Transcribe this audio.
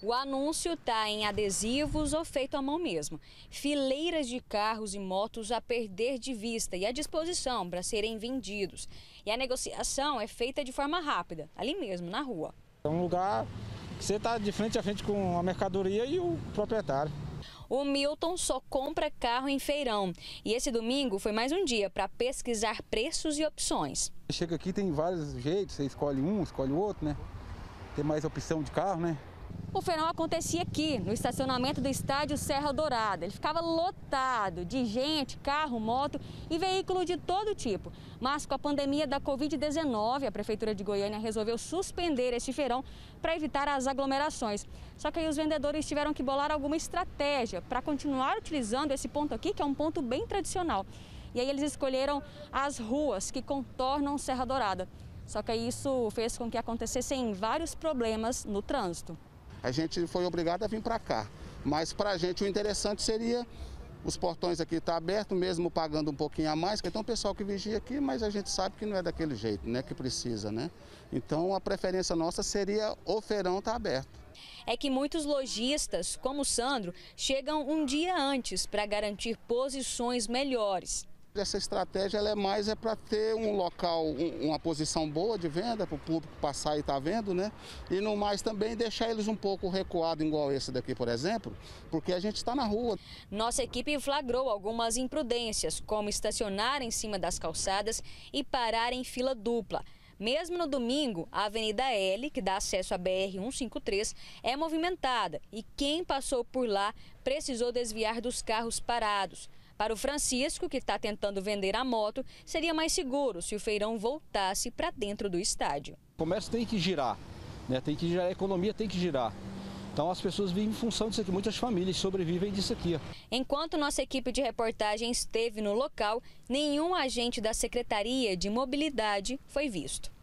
O anúncio está em adesivos ou feito à mão mesmo. Fileiras de carros e motos a perder de vista e à disposição para serem vendidos. E a negociação é feita de forma rápida, ali mesmo, na rua. É um lugar que você está de frente a frente com a mercadoria e o proprietário. O Milton só compra carro em feirão. E esse domingo foi mais um dia para pesquisar preços e opções. Chega aqui, tem vários jeitos, você escolhe um, escolhe o outro, né? Tem mais opção de carro, né? O feirão acontecia aqui, no estacionamento do estádio Serra Dourada. Ele ficava lotado de gente, carro, moto e veículo de todo tipo. Mas com a pandemia da Covid-19, a Prefeitura de Goiânia resolveu suspender este feirão para evitar as aglomerações. Só que aí os vendedores tiveram que bolar alguma estratégia para continuar utilizando esse ponto aqui, que é um ponto bem tradicional. E aí eles escolheram as ruas que contornam Serra Dourada. Só que isso fez com que acontecessem vários problemas no trânsito. A gente foi obrigado a vir para cá, mas para a gente o interessante seria os portões aqui estar abertos, mesmo pagando um pouquinho a mais, que tem um pessoal que vigia aqui, mas a gente sabe que não é daquele jeito, né, que precisa, né? Então a preferência nossa seria o feirão estar aberto. É que muitos lojistas, como o Sandro, chegam um dia antes para garantir posições melhores. Essa estratégia ela é mais para ter um local, uma posição boa de venda, para o público passar e estar vendo, né? E no mais também deixar eles um pouco recuados, igual esse daqui, por exemplo, porque a gente está na rua. Nossa equipe flagrou algumas imprudências, como estacionar em cima das calçadas e parar em fila dupla. Mesmo no domingo, a Avenida L, que dá acesso à BR-153, é movimentada e quem passou por lá precisou desviar dos carros parados. Para o Francisco, que está tentando vender a moto, seria mais seguro se o feirão voltasse para dentro do estádio. O comércio tem que girar, né? Tem que girar, a economia tem que girar. Então as pessoas vivem em função disso aqui, muitas famílias sobrevivem disso aqui. Enquanto nossa equipe de reportagem esteve no local, nenhum agente da Secretaria de Mobilidade foi visto.